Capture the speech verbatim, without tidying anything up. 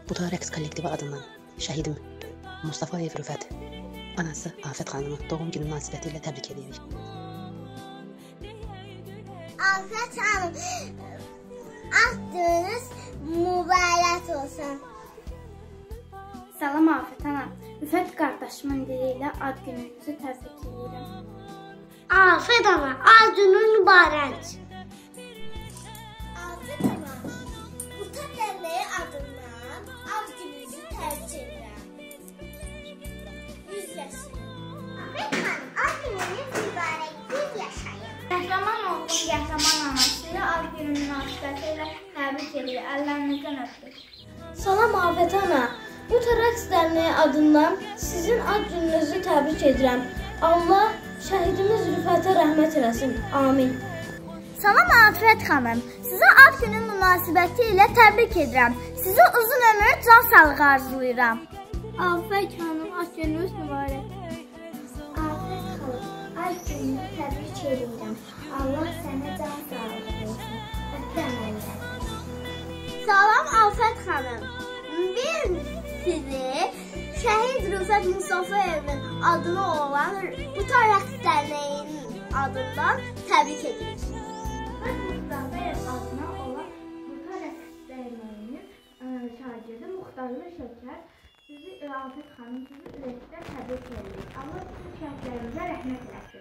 Bu da rəqs kollektivi adından şəhidim Mustafayev Rüfət, anası Afət xanımı doğum günü münasibətilə təbrik edirik. Afət xanım, ad gününüz mübarək olsun. Salam Afət ana, Rüfət qardaşımın dili ilə ad gününüzü təbrik edirəm. Afət ana, ad günün mübarək. Afət ana, bu tədərləyi adından ad gününüzü təbrik edirəm. yüz yaşayın. Afət xanım, ad gününüz mübarək, yüz yaşayın. Qəhrəman oğlum, qəhrəman anası ad günü münasibəti ilə təbrik edir, əllərinizdən öpür. Salam Afət ana, bu rəqs dərneyi adından sizin ad gününüzü təbrik edirəm. Allah şəhidimiz Rüfətə rəhmət eləsin. Amin. Salam Afət xanım, sizə ad günü münasibəti ilə təbrik edirəm. Sizə uzun ömür, can sağlığı arzulayıram. Afət xanım, ad gününüz mübarək. Afət xanım, ad gününü təbrik edirəm. Allah sənə can sağlığı versin. Öpürəm əllərini. Salam Afət xanım, bir sizi Şəhid Rüfət Mustafayevin adına olan bu rəqs dərnəyinin adından təbrik edirik. Rüfət Mustafayev adına olan bu rəqs dərnəyinin şagirdi Muxtarlı Şəkər sizi Afət xanım sizi ürəkdən təbrik edirik. Allah bütün şəhidlərimizə rəhmət eləsin.